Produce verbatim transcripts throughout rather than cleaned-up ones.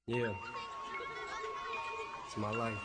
Yeah, it's my life.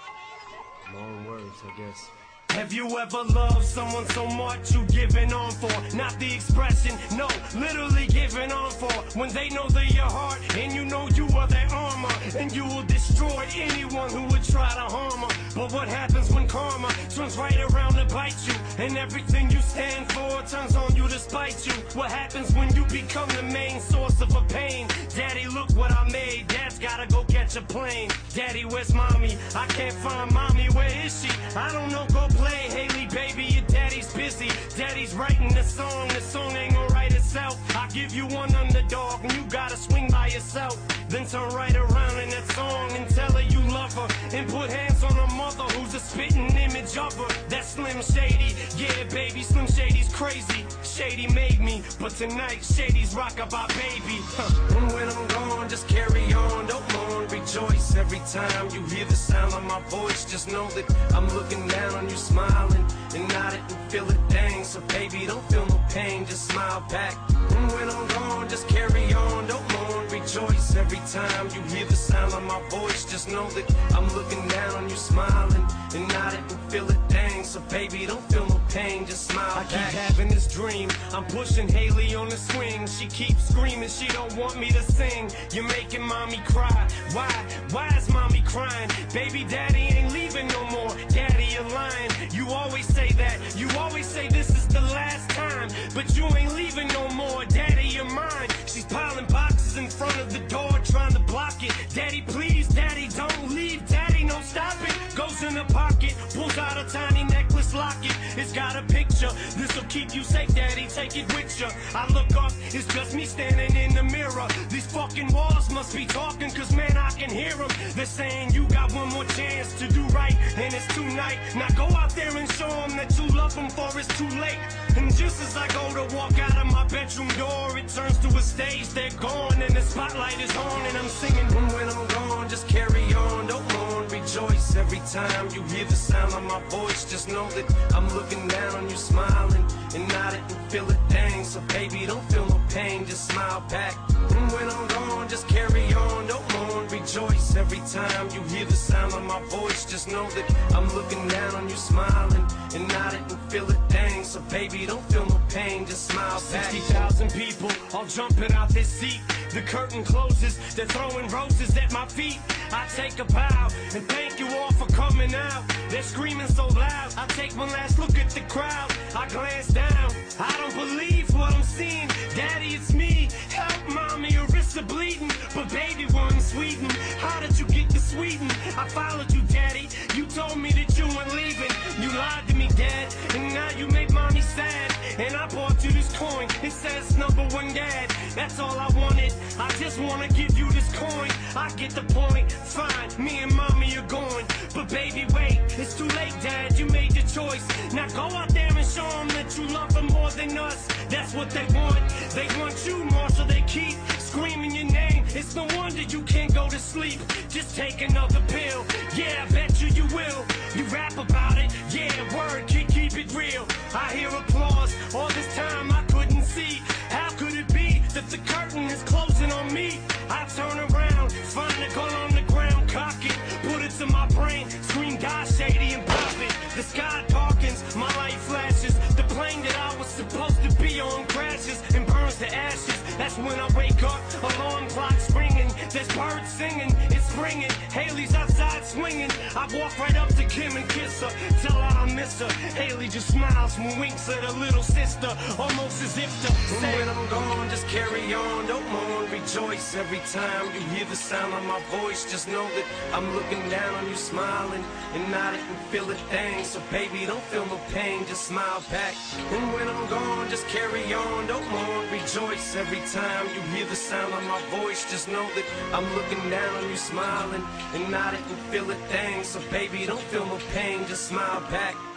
My own words, I guess. Have you ever loved someone so much you giving on for? Not the expression, no, literally giving on for. When they know they're your heart and you know you are their armor, and you will destroy anyone who would try to harm her. But what happens when karma swings right around to bite you, and everything you stand for turns on you to spite you? What happens when you become the main source of a pain? Daddy, look what I made. Dad's gotta go catch a plane. Daddy, where's mommy? I can't find mommy. Where is she? I don't know. Go play, Haley, baby, your daddy's busy. Daddy's writing the song, the song ain't gonna write itself. I give you one underdog and you gotta swing by yourself. Then turn right around in that song and tell her you love her, and put hands on her mother who's a spitting image of her. That's Slim Shady, yeah baby, Slim Shady's crazy. Shady made me, but tonight Shady's rock-a-bye baby. Huh. And when I'm gone, just carry on, don't mourn, rejoice. Every time you hear the sound of my voice, just know that I'm looking down on you, smiling and nodding and feel it, dang. So baby, don't feel no pain, just smile back. And when I'm gone, just carry on, don't mourn, rejoice. Every time you hear the sound of my voice, just know that I'm looking down on you, smiling and nodding and feel it, dang. So baby, don't feel no pain, just smile I back. I keep having this dream, I'm pushing Haley on the swing. She keeps screaming, she don't want me to sing. You're making mommy cry, why? Why is mommy crying? Baby, daddy ain't leaving no more. Daddy, you're lying. You always say that, you always say this is the last time, but you ain't leaving no more. Daddy, you're mine. She's piling boxes in front of the door, trying to block it. Daddy, please, daddy, don't leave. Daddy, no, stop it. Goes in the pocket, pulls out a tiny necklace locket. It's got a picture, this'll keep you safe, daddy, take it with you. I look up, it's just me standing in the mirror. These fucking walls must be talking, cause man, I can hear them. They're saying you got one more chance to do right, and it's tonight. Now go out there and show them that you love them, for it's too late. And just as I go to walk out of my bedroom door, it turns to a stage, they're gone, and the spotlight is on, and I'm singing. And when I'm gone, just carry on, don't mourn, rejoice. Every time you hear the sound of my voice, just know that I'm looking down on you, smiling and nodding and feel it, dang. So baby, don't feel no pain, just smile back. And when I'm gone, just carry on, don't mourn, rejoice. Every time you hear the sound of my voice, just know that I'm looking down on you, smiling and nodding and feel it, dang. So baby, don't feel no pain, just smile back. sixty thousand people all jumping out their seat. The curtain closes, they're throwing roses at my feet. I take a bow and thank you all for coming out. They're screaming so loud, I take one last look at the crowd. I glance down, I don't believe what I'm seeing. Daddy, it's me, help mommy, her wrists are bleeding. But baby, we're in Sweden, how did you get to Sweden? I followed you, daddy, you told me that you weren't leaving. You lied to me, dad, and now you make mommy sad. And I bought you this coin, it says number one dad. That's all I wanted, I just wanna give you this coin. I get the point, fine, me and mommy are going. But baby, wait, it's too late, dad, you made your choice. Now go out there and show them that you love them more than us. That's what they want, they want you more, so they keep screaming your name. It's no wonder you can't go to sleep, just take another pill. Yeah, I bet you you will, you rap about it. Yeah, word, kid, keep it real. I hear applause, all this time I couldn't see. How could it be that the curtain is closing on me? I turn around, find a gun on the ground, cock it, put it to my brain, scream God Shady and pop it. The sky darkens, my light flashes. The plane that I was supposed to be on crashes and burns to ashes. That's when I wake up, alarm clock's ringing. There's birds singing, it's springing. Haley's outside swinging. I walk right up to Kim and kiss her, tell her I miss her. Haley just smiles and winks at her little sister, almost as if to say, when I'm gone, just carry on, don't mourn, rejoice. Every time you hear the sound of my voice, just know that I'm looking down on you, smiling and nodding and feel it, dang. So baby, don't feel no pain, just smile back. And when I'm gone, just carry on, don't mourn, rejoice. Every time you hear the sound of my voice, just know that I'm looking down on you, smiling and nodding and feel it, dang. So baby, don't feel no pain, just smile back.